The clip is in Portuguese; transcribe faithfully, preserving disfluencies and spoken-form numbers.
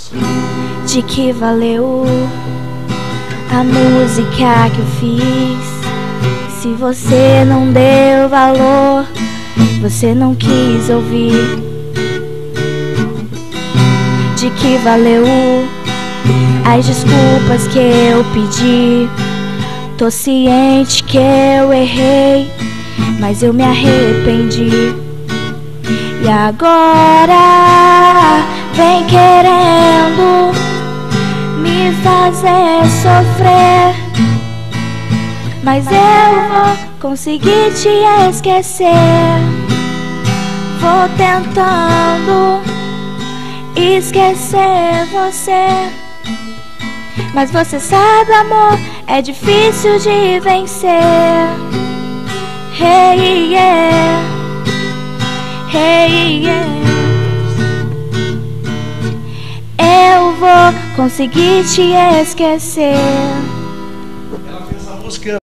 De que valeu a música que eu fiz, se você não deu valor, você não quis ouvir? De que valeu as desculpas que eu pedi? Tô ciente que eu errei, mas eu me arrependi. E agora vem querendo me fazer sofrer, mas eu vou conseguir te esquecer. Vou tentando esquecer você, mas você sabe, amor, é difícil de vencer. Hey, yeah. Hey, yeah. Eu vou conseguir te esquecer. Ela fez essa música